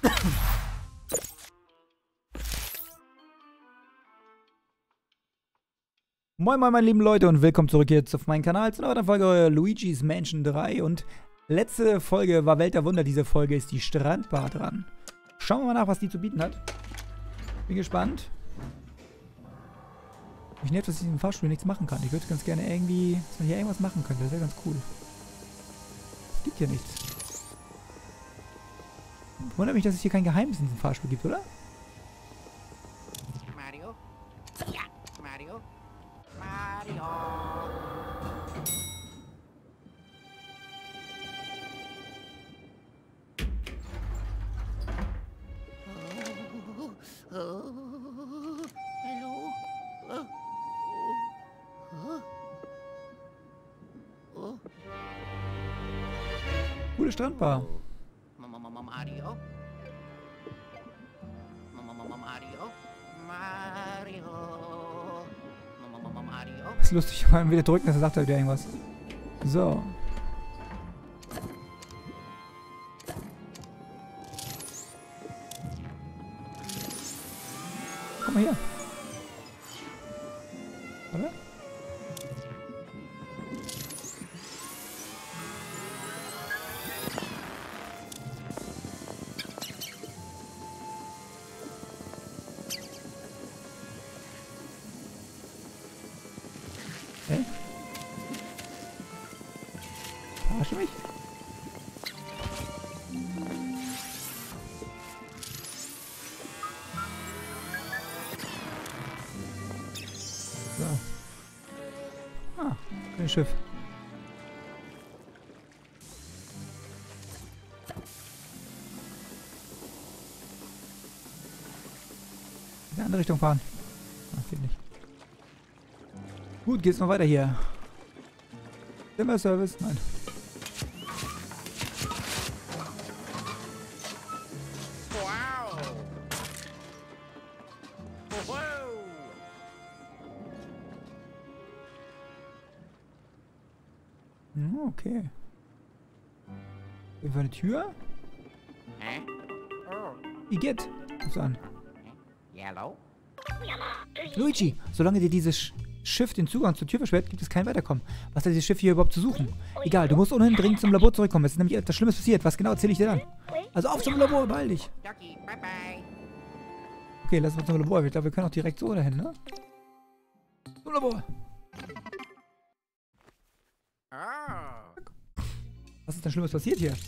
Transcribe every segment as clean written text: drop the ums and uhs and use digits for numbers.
Moin moin meine lieben Leute und willkommen zurück jetzt auf meinem Kanal zu einer weiteren Folge Luigi's Mansion 3 und letzte Folge war Welt der Wunder, diese Folge ist die Strandbar dran. Schauen wir mal nach, was die zu bieten hat. Bin gespannt. Ich nervt, dass ich in diesem Fahrstuhl nichts machen kann. Ich würde ganz gerne irgendwie, dass man hier irgendwas machen könnte, das wäre ganz cool. Es gibt hier nichts. Wundert mich, dass es hier kein Geheimnis in diesem Fahrstuhl gibt, oder? Mario? Ja, Mario. Mario. Hallo? Coole Strandbar. Mario? Mario? Mario? Mario? Das ist lustig, wenn man wieder drücken, dann sagt er wieder irgendwas. So. Komm mal her. Oder? Hä? Verarsche mich? So. Ah, ein Schiff. In die andere Richtung fahren. Ach, geht nicht. Gut, geht's noch weiter hier. Zimmerservice? Nein. Wow! Wow! Okay. Hier war eine Tür. Hä? Oh. Igitt. Ruf's an. Yellow? Luigi, solange dir dieses Schiff den Zugang zur Tür versperrt, gibt es kein Weiterkommen. Was hat dieses Schiff hier überhaupt zu suchen? Egal, du musst ohnehin dringend zum Labor zurückkommen. Es ist nämlich etwas Schlimmes passiert. Was genau erzähle ich dir dann? Also auf zum Labor, beeil dich. Ducky, bye bye. Okay, lass uns zum Labor. Ich glaube, wir können auch direkt so dahin, ne? Zum Labor. Oh. Was ist denn Schlimmes passiert hier?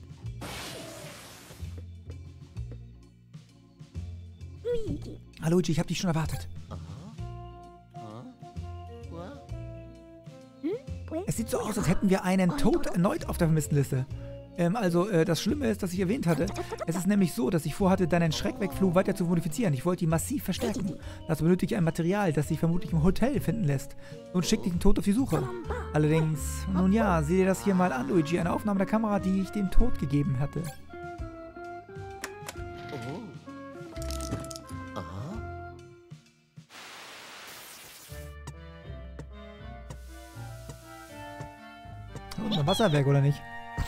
Hallo Luigi, ich habe dich schon erwartet. Es sieht so aus, als hätten wir einen Tod erneut auf der Vermisstenliste. Das Schlimme ist, dass ich erwähnt hatte, es ist nämlich so, dass ich vorhatte, deinen Schreckwegflug weiter zu modifizieren. Ich wollte ihn massiv verstärken. Dazu benötige ich ein Material, das sich vermutlich im Hotel finden lässt. Nun schickte ich den Tod auf die Suche. Allerdings, nun ja, sieh dir das hier mal an, Luigi. Eine Aufnahme der Kamera, die ich dem Tod gegeben hatte. Ein Wasserwerk, oder nicht?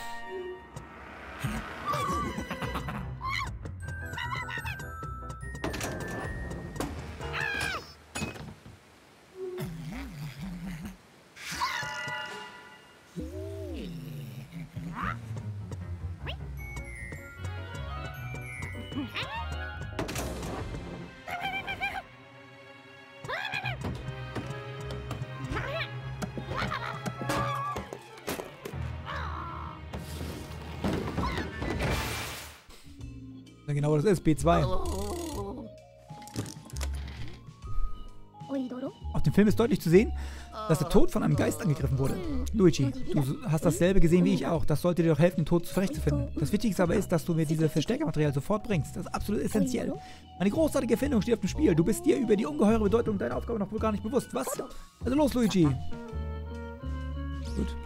Ja, genau, das ist B2. Auf dem Film ist deutlich zu sehen, dass der Tod von einem Geist angegriffen wurde. Luigi, du hast dasselbe gesehen wie ich auch. Das sollte dir doch helfen, den Tod zurechtzufinden. Das Wichtigste aber ist, dass du mir dieses Verstärkermaterial sofort bringst. Das ist absolut essentiell. Eine großartige Erfindung steht auf dem Spiel. Du bist dir über die ungeheure Bedeutung deiner Aufgabe noch wohl gar nicht bewusst. Was? Also los, Luigi. Gut.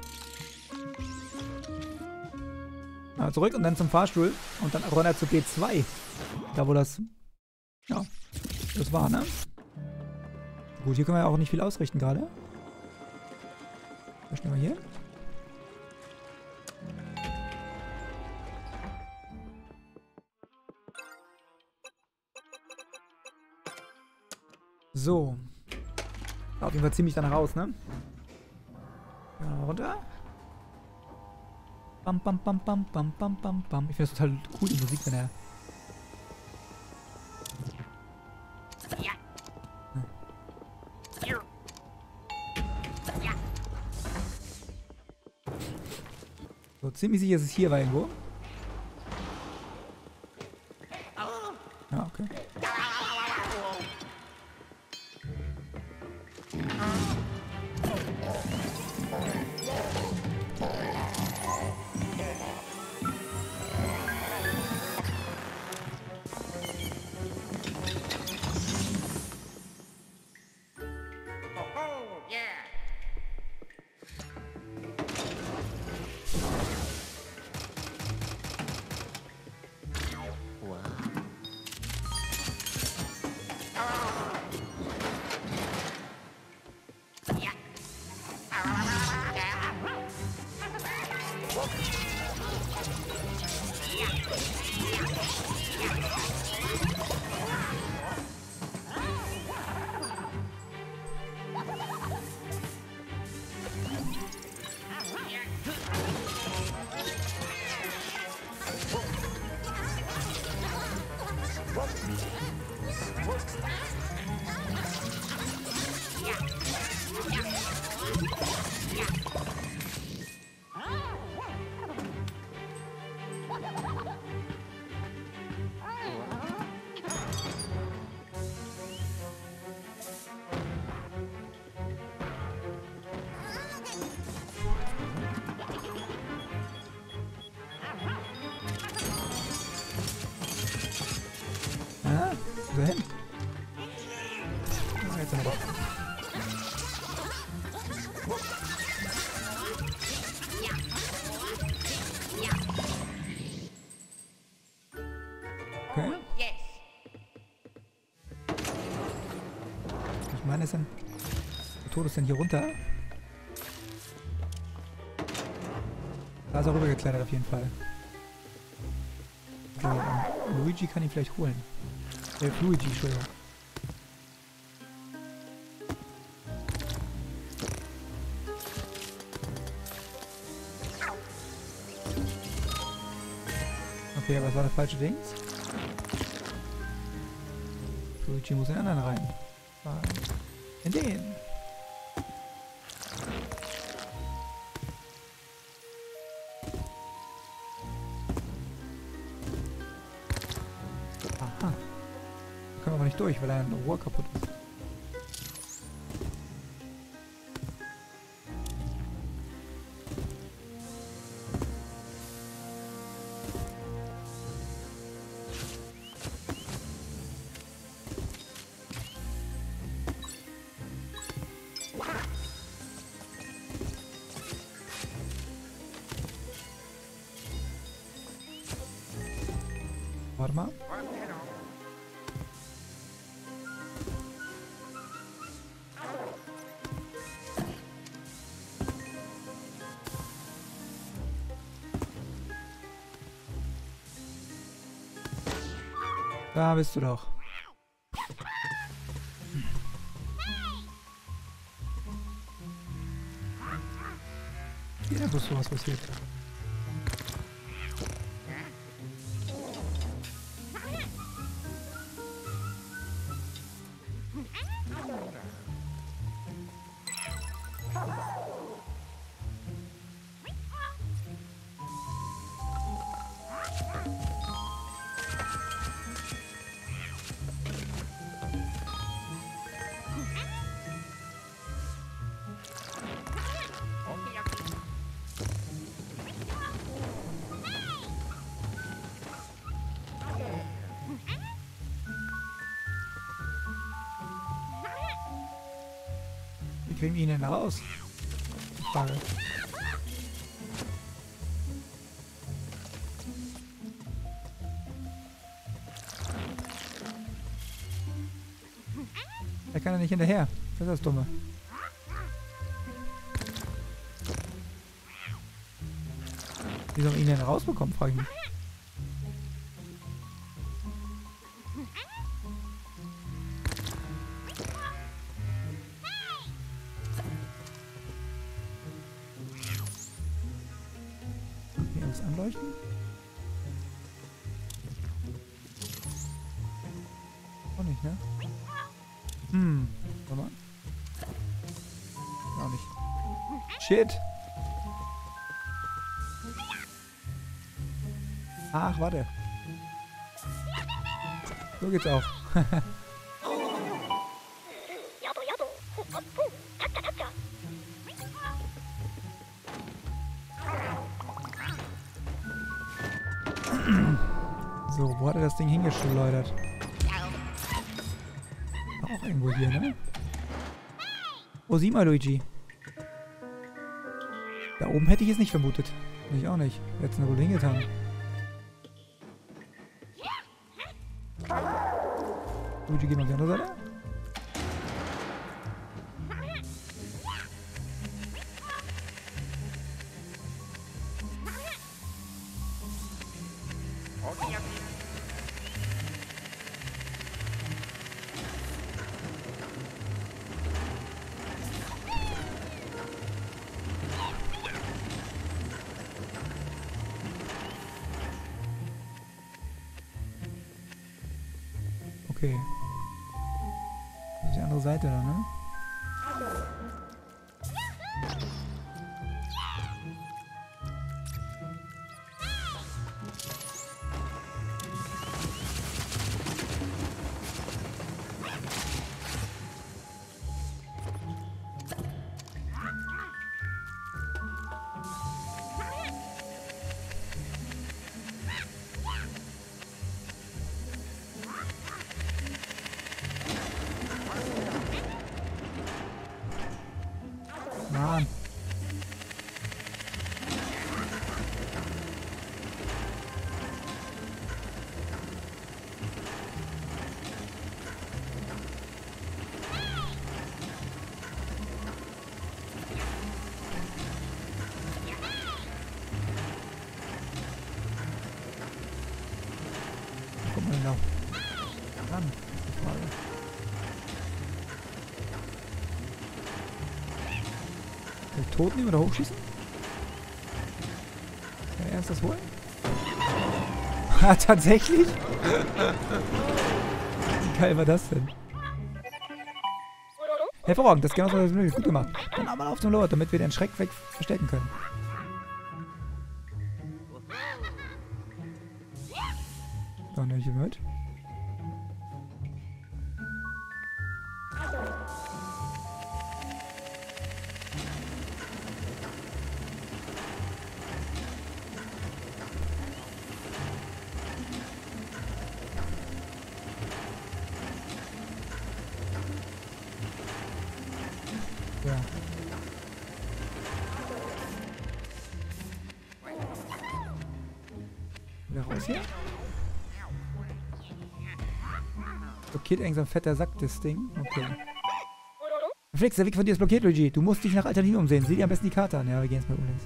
Ja, zurück und dann zum Fahrstuhl. Und dann runter zu B2. Da, wo das... Ja, das war, ne? Gut, hier können wir ja auch nicht viel ausrichten gerade. Schnell mal hier. So. Auf jeden Fall ziemlich danach aus, ne? Ja, runter. Bam, bam, bam, bam, bam, bam, bam, bam. Ich finde das total cool, die Musik, wenn er... Ja. Hier. Ja. So, ziemlich sicher ist es hier war irgendwo. Ja, okay. Oh, yeah. Ja. Ah, wo ist er hin? Ah, jetzt aber. Okay. Yes. Ich meine, ist denn... Der Tod ist denn hier runter? Da ist er rübergeklettert auf jeden Fall. So, Luigi kann ihn vielleicht holen. Luigi, Entschuldigung. Okay, aber was war das falsche Ding? Luigi muss in den anderen rein. In den. Aha. Da können wir aber nicht durch, weil ein Rohr kaputt ist. Warte mal. Da bist du doch. Hier ist sowas passiert. Okay, okay. Wie kriegen wir ihn denn raus? Frage. Er kann ja nicht hinterher. Das ist das Dumme. Wie soll man ihn denn rausbekommen, frage ich mich. Auch nicht, ne? Warte mal. Auch nicht. Shit! Ach, warte. So geht's auch. So, wo hat er das Ding hingeschleudert? Auch irgendwo hier, ne? Oh, sieh mal, Luigi. Da oben hätte ich es nicht vermutet. Ich auch nicht. Jetzt eine wohl hingetan. Luigi, geh mal auf die andere Seite. Okay. Das ist die andere Seite da, ne? Mann. Guck mal genau. Ran. Die Frage. Den Tod nehmen oder hochschießen? Ja, erst das holen? Ah, tatsächlich? Wie geil war das denn? Hervorragend, das genau so möglich. Gut gemacht. Dann einmal auf zum Lord, damit wir den Schreck weg verstecken können. So, nehme ich hier mit. Ja. Wieder raus hier. Blockiert irgend so ein fetter Sack, das Ding. Okay. Flix, der Weg von dir ist blockiert, Luigi. Du musst dich nach Alternativen umsehen. Sieh dir am besten die Karte an. Ja, wir gehen jetzt mal links.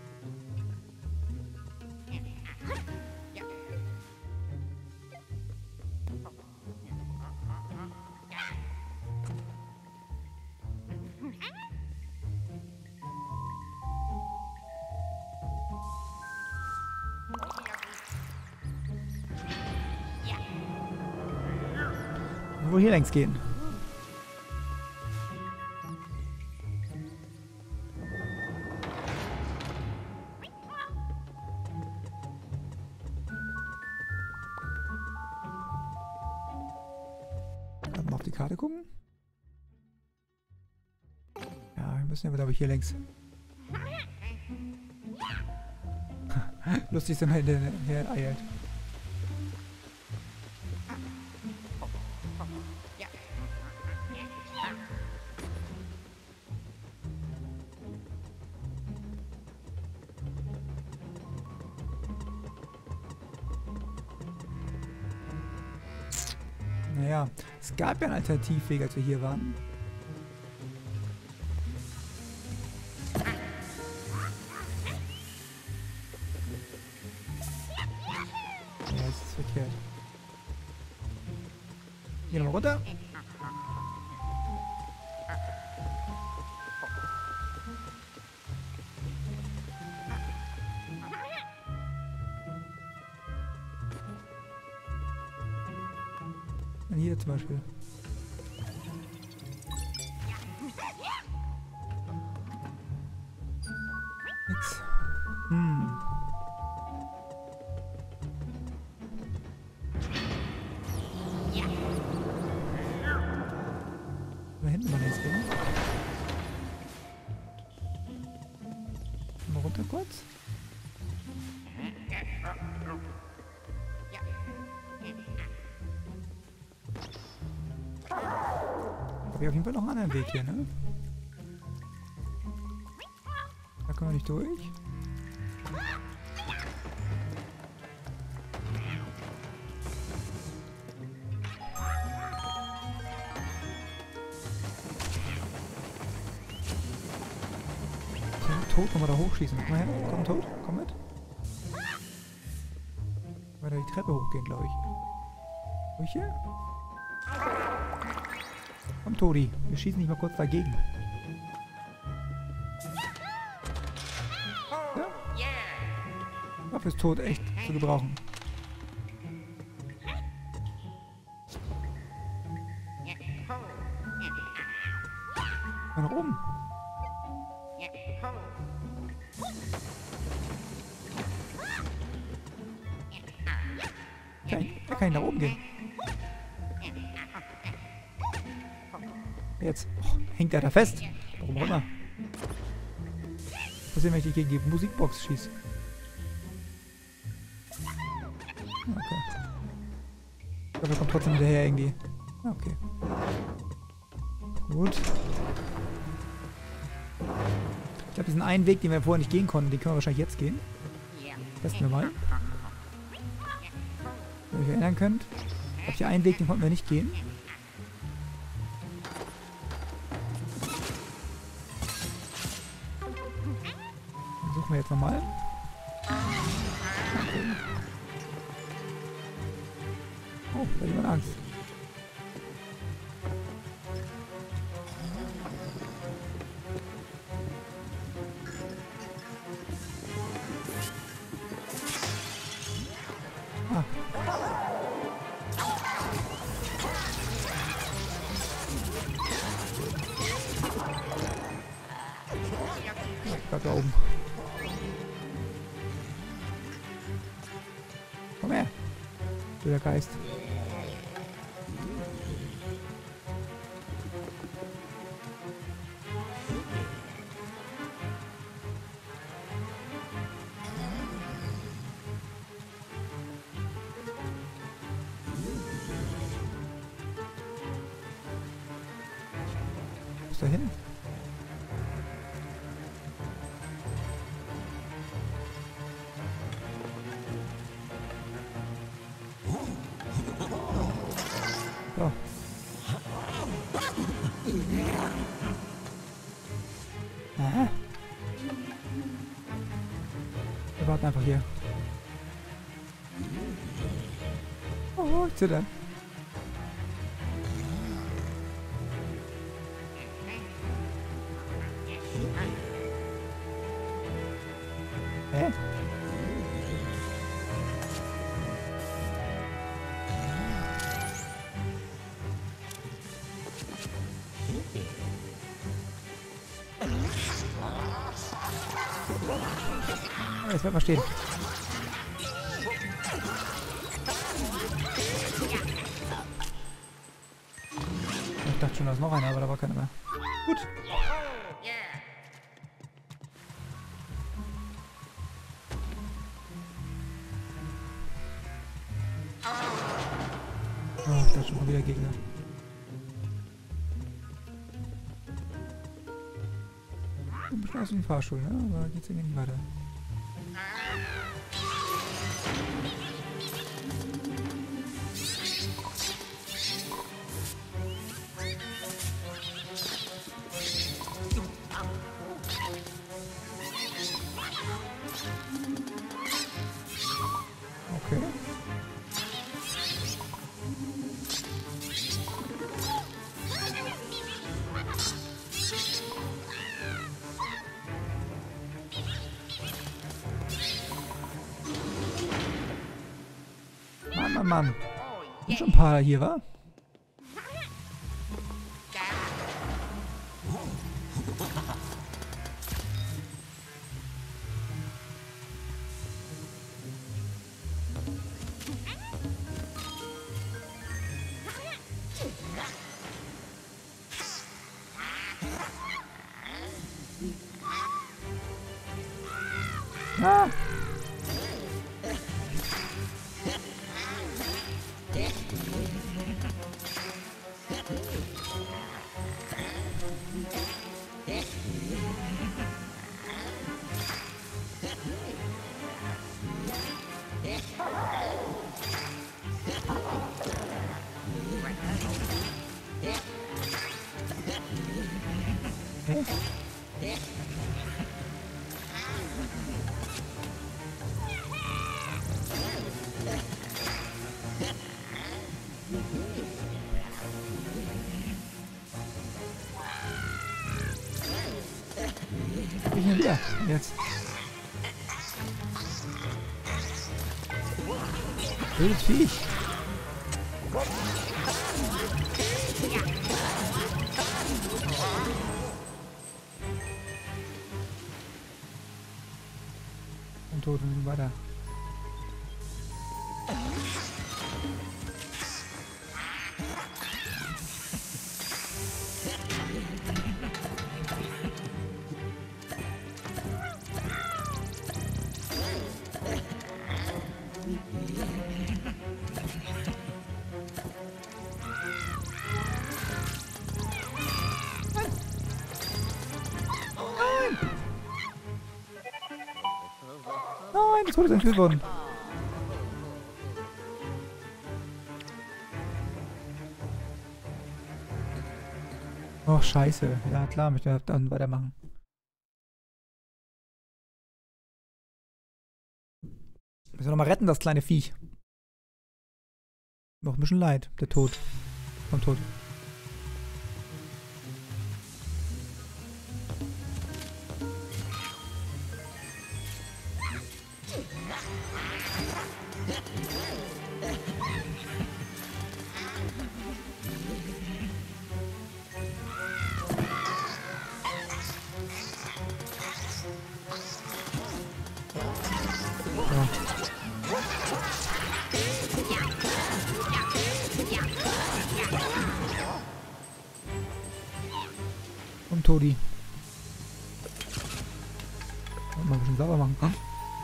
Wohl hier längs gehen. Mal auf die Karte gucken. Ja, wir müssen aber, glaube ich, hier längs. Lustig ist, wenn man hier eilt. Naja, es gab ja einen Alternativweg, als wir hier waren. Ja, das ist verkehrt. Hier nochmal runter. Hier zum Beispiel. Nix. Da hinten mal jetzt gehen. Mal runter kurz. Habe ich auf jeden Fall noch einen anderen Weg hier, ne? Da können wir nicht durch. Tod, können wir da hochschießen. Komm mal her, komm Tod, komm mit. Weiter die Treppe hochgehen, glaube ich. Durch hier? Komm Todi, wir schießen nicht mal kurz dagegen. Ja? Dafür ist Tod echt zu gebrauchen. Mal nach oben. Da kann ich nach oben gehen. Jetzt hängt er da fest. Warum auch immer. Was passiert, wenn ich gegen die Musikbox schieße? Okay. Ich glaube, er kommt trotzdem hinterher irgendwie. Okay. Gut. Ich glaube, diesen einen Weg, den wir vorher nicht gehen konnten, den können wir wahrscheinlich jetzt gehen. Testen wir mal. Wenn ihr euch erinnern könnt. Ich glaube, hier einen Weg, den konnten wir nicht gehen. Den suchen wir jetzt nochmal. Okay. Oh, da hat jemand Angst. Ah. Bleib da oben. Komm her. Der Geist. Wo ist er hin? So. Aha. Wir warten einfach hier. Oh, ich zitter. Hä? Jetzt bleibt mal stehen. Ich dachte schon, da ist noch einer, aber da war keiner mehr. Gut. Oh, ich dachte schon mal wieder Gegner. Ein bisschen aus dem Fahrstuhl, ne? Aber geht's irgendwie nicht weiter. Okay. Mann, Mann, Mann. Sind schon ein paar hier, wa? Ah! Okay. Ich bin wieder. Jetzt. Wildes Viech. Und tot und weiter. Nein, das wurde entführt worden. Oh, scheiße. Ja, klar, möchte ich dann weitermachen. Müssen wir nochmal retten, das kleine Viech. Noch ein bisschen leid, der Tod. Vom Tod. Und Todi. Mal ein bisschen sauber machen. Hm?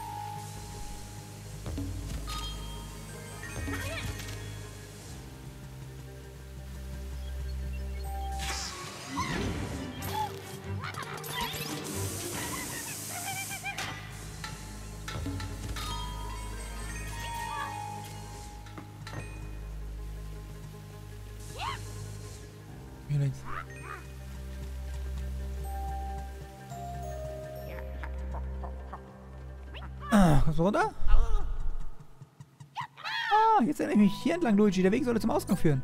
Hier links. Ah, kommst du runter? Ah, jetzt erinnere ich mich hier entlang, Luigi. Der Weg sollte zum Ausgang führen.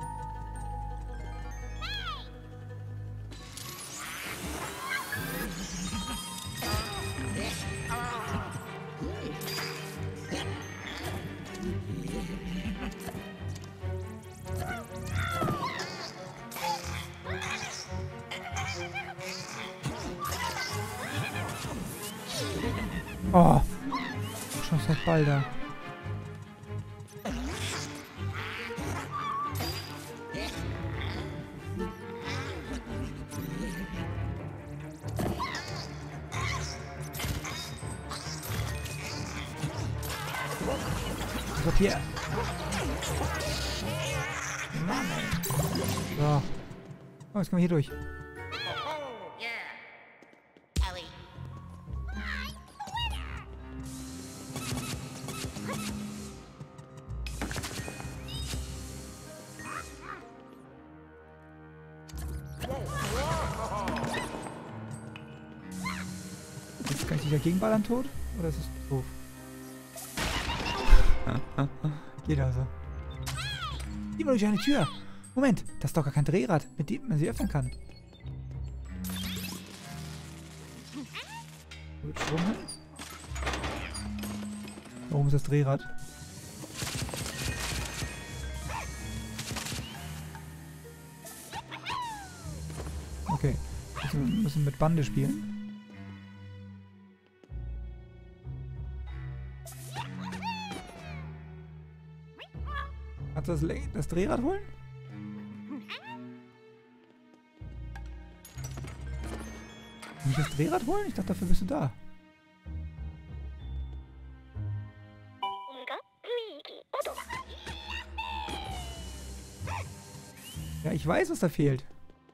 Oh, schon seit bald da. Was hier? Mann, ey. So. Oh, jetzt kommen wir hier durch. Oh, yeah. Ellie. Jetzt kann ich dich dagegen ballern tot? Oder ist es doof? Geht also. Hier war durch eine Tür. Moment, das ist doch gar kein Drehrad, mit dem man sie öffnen kann. Da oben ist das Drehrad. Okay, wir müssen mit Bande spielen. Kannst du das Drehrad holen? Kann ich das Drehrad holen? Ich dachte, dafür bist du da. Ja, ich weiß, was da fehlt.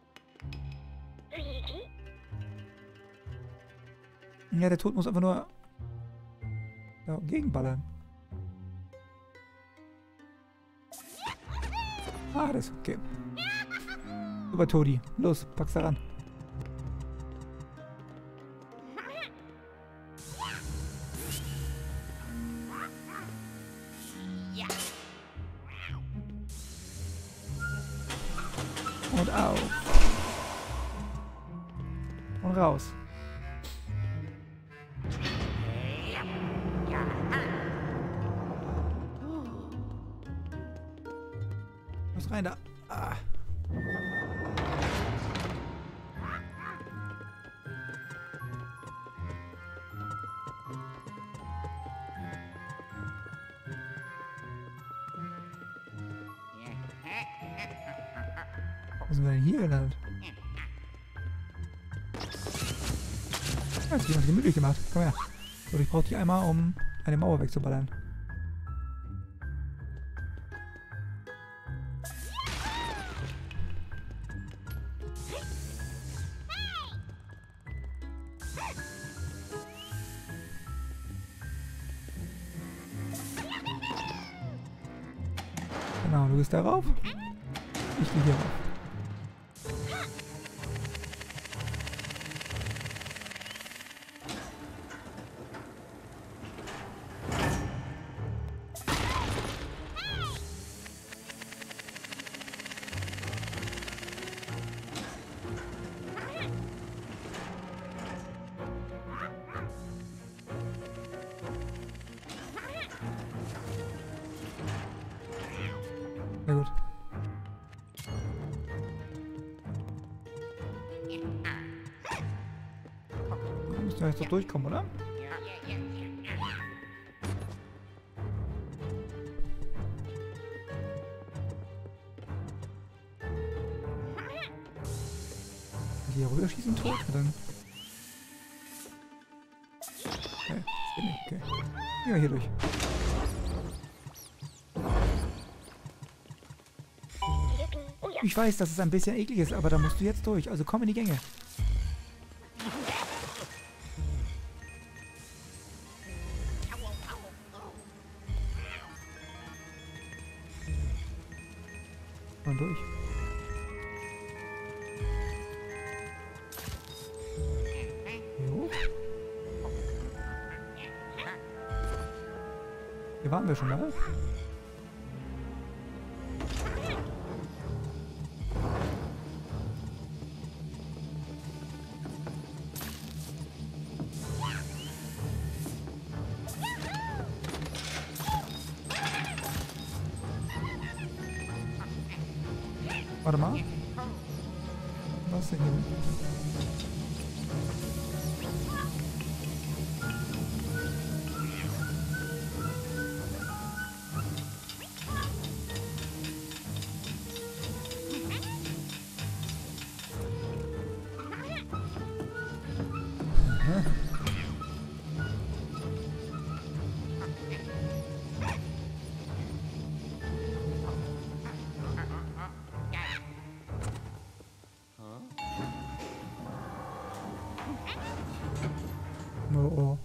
Ja, der Tod muss einfach nur dagegen ballern. Ah, das ist okay. Super, Todi. Los, pack's da ran. Und auf. Und raus. Los rein da. Ah. Wo sind wir denn hier gelandet? Ja, hat sich jemand gemütlich gemacht. Komm her. So, ich brauche die einmal, um eine Mauer wegzuballern. Genau, du gehst darauf. Ich gehe hier rauf. Sehr gut. Da müssen wir jetzt doch durchkommen, oder? Hier rüber schießen tot? Und dann. Okay, das geht nicht. Okay. Ja, hier durch. Ich weiß, dass es ein bisschen eklig ist, aber da musst du jetzt durch. Also komm in die Gänge. Und durch. Jo. Hier waren wir schon mal. Warte mal. Was ist denn hier? Oh oh.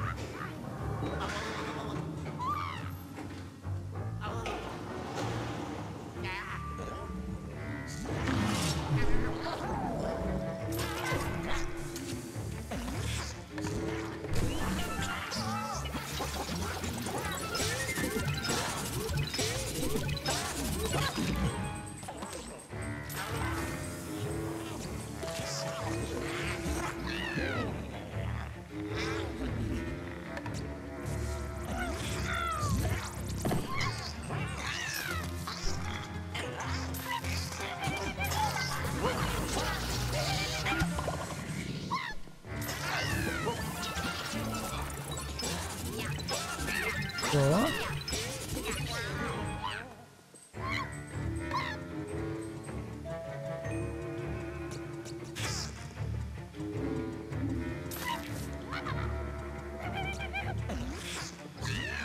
So.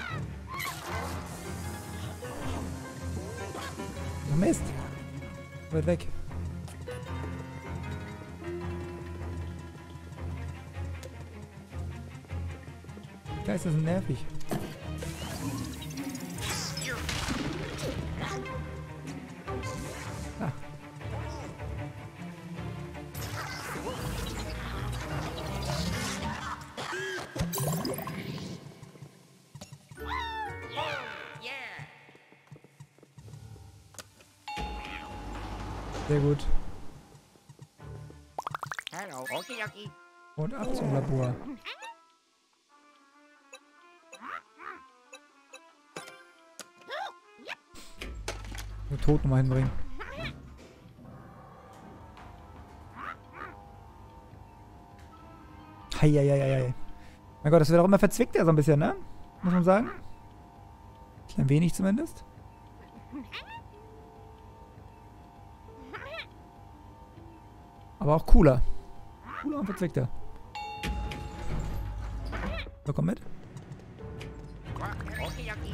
Oh, Mist. Weit weg. Geister sind nervig. Ah. Yeah. Sehr gut. Hello. Okay, okay. Und ab zum Labor. Den Tod nochmal hinbringen. Heieieiei. Mein Gott, das wird auch immer verzwickter so ein bisschen, ne? Muss man sagen. Klein wenig zumindest. Aber auch cooler. Cooler und verzwickter. So, komm mit. Okay, okay.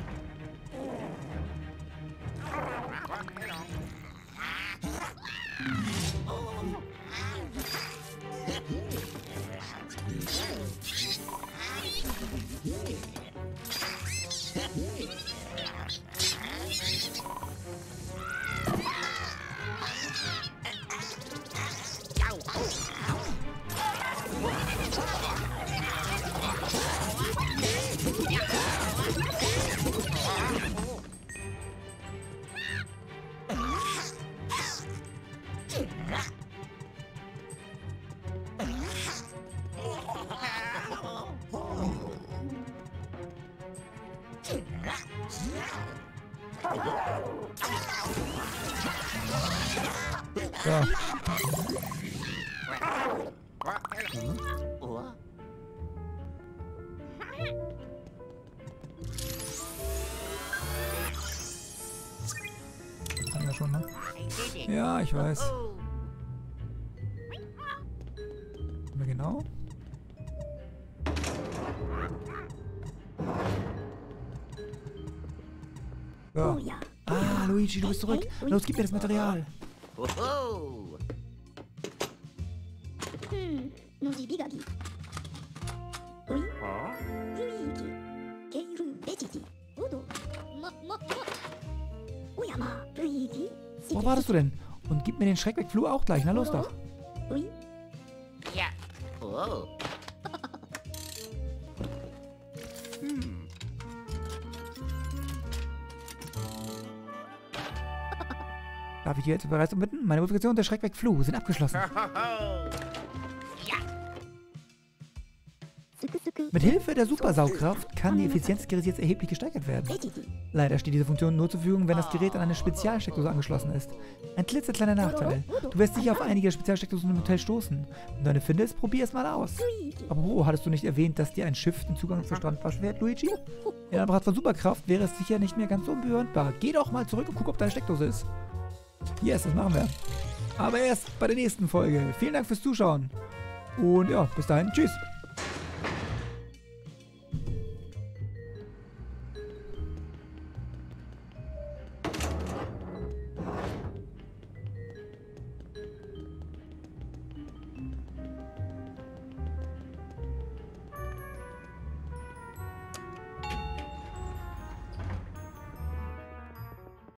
Ja. Haben wir schon, ne? Ja, ich weiß. Haben wir genau? Ja. Ah, Luigi, du bist zurück. Los, gib mir das Material. Oh. のじびがぎ。おい、雰囲気。ケイルベジティ。おど。おやま、雰囲気。 Wo wartest du denn? Und gib mir den Schreckwegfluh auch gleich. Na los doch. おい、 Yeah. Oh. Darf ich dir jetzt bereits umbitten? Meine Modifikation der Schreckwegfluh sind abgeschlossen. Yeah. すくすく。 Mit Hilfe der Supersaugkraft kann die Effizienz des Geräts jetzt erheblich gesteigert werden. ベジティ。 Leider steht diese Funktion nur zur Verfügung, wenn das Gerät an eine Spezialsteckdose angeschlossen ist. Ein klitzekleiner Nachteil. Du wirst sicher auf einige Spezialsteckdosen im Hotel stoßen. Wenn du eine findest, probier es mal aus. 雰囲気。 Aber hattest du nicht erwähnt, dass dir ein Schiff den Zugang zur Strand versperrt, Luigi? In Anbetracht von Superkraft wäre es sicher nicht mehr ganz so unberührbar. Geh doch mal zurück und guck, ob deine Steckdose ist. Yes, das machen wir. Aber erst bei der nächsten Folge. Vielen Dank fürs Zuschauen. Und ja, bis dahin. Tschüss.